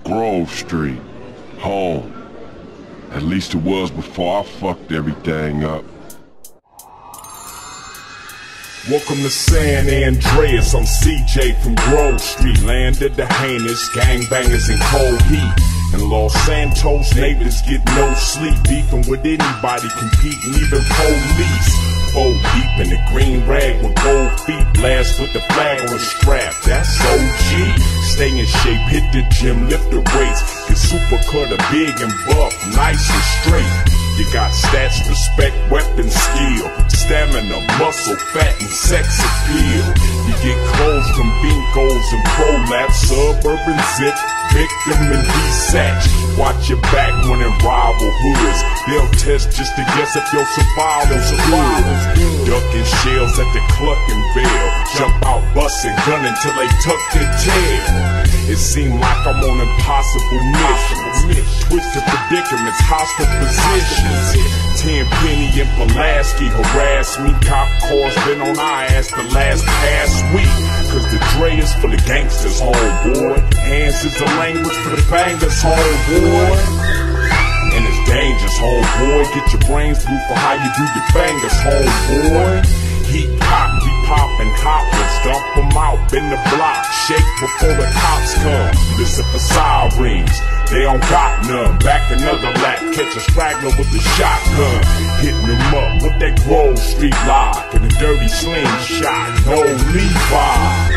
Grove Street, home. At least it was before I fucked everything up. Welcome to San Andreas, I'm CJ from Grove Street, land of the heinous gangbangers in cold heat. In Los Santos, neighbors get no sleep, beefing with anybody, competing, even police. 4 deep in the green rag with gold feet, blast with the flag on the strap, that's OG. Stay in shape, hit the gym, lift the weights, get super cutter, big and buff, nice and straight. You got stats, respect, weapon, skill, stamina, muscle, fat, and sex appeal. You get clothes from Binkos and Prolapse, suburban zip, victim and desatch. Watch your back when in rival hoods. They'll test just to guess if your survival's good. Ducking shells at the Cluckin' Bell, jump out, bustin' gun until they tuck their tail. It seemed like I'm on impossible missions, twisted predicaments, hostile positions. 10 Penny and Pulaski harass me. Cop cars been on our ass the last past week. Cause the Dre is for the gangsters, homeboy. Hands is the language for the bangers, homeboy. And it's dangerous, homeboy. Get your brains blue for how you do your fingers, homeboy. Heat pop, we poppin' hoppers, dump them out in the block, shake before the cops come. Listen for sirens, they don't got none. Back another lap, catch a straggler with a shotgun, hitting them up with that Grove Street lock and a dirty slingshot. No Levi.